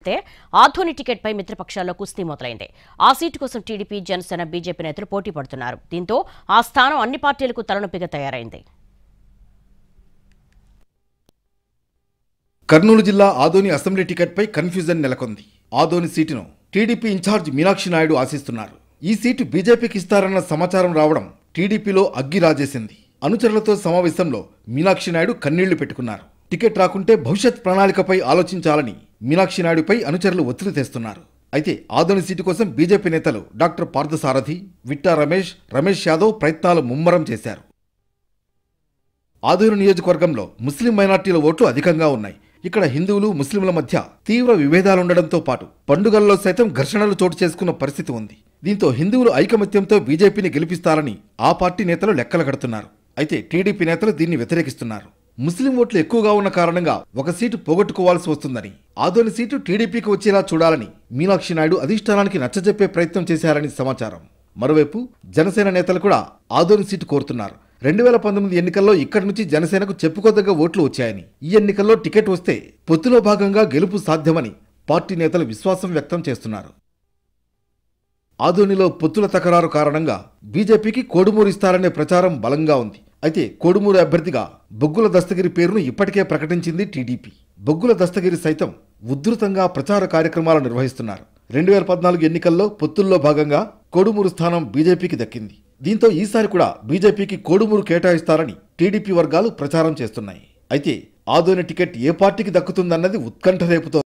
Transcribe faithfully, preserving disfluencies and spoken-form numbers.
అయితే ఆధోని టికెట్పై మిత్రపక్షాల్లో కుస్తీ మొదలైంది. ఆ సీటు కోసం టీడీపీ, జనసేన, బీజేపీ నేతలు పోటీ పడుతున్నారు. దీంతో ఆ స్థానం అన్ని పార్టీలకు తలనొప్పిగా తయారైంది. కర్నూలు జిల్లా ఆదోని అసెంబ్లీ టికెట్పై కన్ఫ్యూజన్ నెలకొంది. ఆదోని సీటును టీడీపీ ఇన్ఛార్జ్ మీనాక్షి నాయుడు ఆశిస్తున్నారు. ఈ సీటు బీజేపీకి ఇస్తారన్న సమాచారం రావడం టీడీపీలో అగ్గి రాజేసింది. అనుచరులతో సమావేశంలో మీనాక్షి నాయుడు కన్నీళ్లు పెట్టుకున్నారు. టికెట్ రాకుంటే భవిష్యత్ ప్రణాళికపై ఆలోచించాలని మీనాక్షి నాయుడుపై అనుచరులు ఒత్తిడి తెస్తున్నారు. అయితే ఆదోని సీటు కోసం బీజేపీ నేతలు డాక్టర్ పార్థసారథి, విట్టా రమేష్, రమేష్ యాదవ్ ప్రయత్నాలు ముమ్మరం చేశారు. ఆదోని నియోజకవర్గంలో ముస్లిం మైనార్టీల ఓట్లు అధికంగా ఉన్నాయి. ఇక్కడ హిందువులు, ముస్లింల మధ్య తీవ్ర విభేదాలుండడంతో పాటు పండుగల్లో సైతం ఘర్షణలు చోటు చేసుకున్న పరిస్థితి ఉంది. దీంతో హిందువులు ఐకమత్యంతో బీజేపీని గెలిపిస్తారని ఆ పార్టీ నేతలు లెక్కలు కడుతున్నారు. అయితే టీడీపీ నేతలు దీన్ని వ్యతిరేకిస్తున్నారు. ముస్లిం ఓట్లు ఎక్కువగా ఉన్న కారణంగా ఒక సీటు పోగొట్టుకోవాల్సి వస్తుందని, ఆదోని సీటు టీడీపీకి వచ్చేలా చూడాలని మీనాక్షి నాయుడు అధిష్టానానికి నచ్చజెప్పే ప్రయత్నం చేశారని సమాచారం. మరోవైపు జనసేన నేతలు కూడా ఆదోని సీటు కోరుతున్నారు. రెండు వేల పంతొమ్మిది ఎన్నికల్లో ఇక్కడి నుంచి జనసేనకు చెప్పుకోదగ్గ ఓట్లు వచ్చాయని, ఈ ఎన్నికల్లో టికెట్ వస్తే పొత్తులో భాగంగా గెలుపు సాధ్యమని పార్టీ నేతలు విశ్వాసం వ్యక్తం చేస్తున్నారు. ఆదోనిలో పొత్తుల తకరారు కారణంగా బీజేపీకి కోడుమూరు ఇస్తారనే ప్రచారం బలంగా ఉంది. అయితే కోడుమూరు అభ్యర్థిగా బొగ్గుల దస్తగిరి పేరును ఇప్పటికే ప్రకటించింది టీడీపీ. బొగ్గుల దస్తగిరి సైతం ఉధృతంగా ప్రచార కార్యక్రమాలు నిర్వహిస్తున్నారు. రెండు వేల పద్నాలుగు ఎన్నికల్లో పొత్తుల్లో భాగంగా కోడుమూరు స్థానం బీజేపీకి దక్కింది. దీంతో ఈసారి కూడా బీజేపీకి కోడుమూరు కేటాయిస్తారని టీడీపీ వర్గాలు ప్రచారం చేస్తున్నాయి. అయితే ఆదోని టికెట్ ఏ పార్టీకి దక్కుతుందన్నది ఉత్కంఠ రేపుతోంది.